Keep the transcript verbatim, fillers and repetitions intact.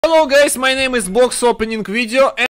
Hello guys, my name is Box Opening Video.